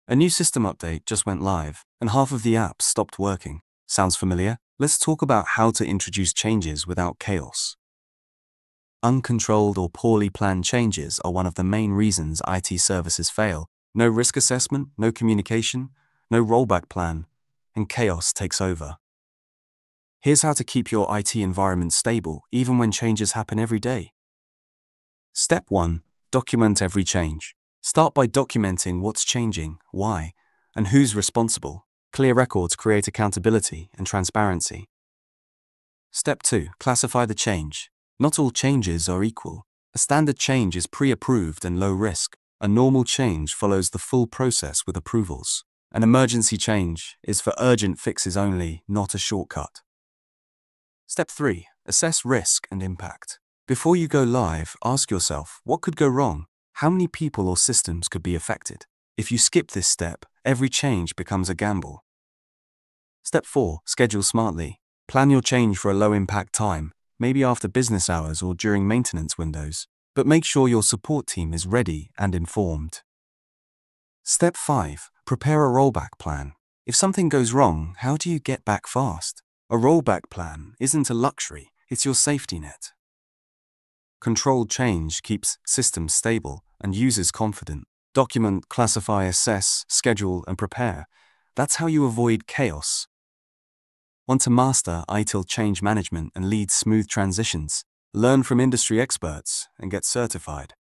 A new system update just went live, and half of the apps stopped working. Sounds familiar? Let's talk about how to introduce changes without chaos. Uncontrolled or poorly planned changes are one of the main reasons IT services fail. No risk assessment, no communication, no rollback plan, and chaos takes over. Here's how to keep your IT environment stable even when changes happen every day. Step 1. Document every change. Start by documenting what's changing, why, and who's responsible. Clear records create accountability and transparency. Step 2. Classify the change. Not all changes are equal. A standard change is pre-approved and low risk. A normal change follows the full process with approvals. An emergency change is for urgent fixes only, not a shortcut. Step 3. Assess risk and impact. Before you go live, ask yourself, what could go wrong? How many people or systems could be affected? If you skip this step, every change becomes a gamble. Step 4. Schedule smartly. Plan your change for a low-impact time, maybe after business hours or during maintenance windows, but make sure your support team is ready and informed. Step 5. Prepare a rollback plan. If something goes wrong, how do you get back fast? A rollback plan isn't a luxury, it's your safety net. Controlled change keeps systems stable and users confident. Document, classify, assess, schedule, and prepare. That's how you avoid chaos. Want to master ITIL change management and lead smooth transitions? Learn from industry experts and get certified.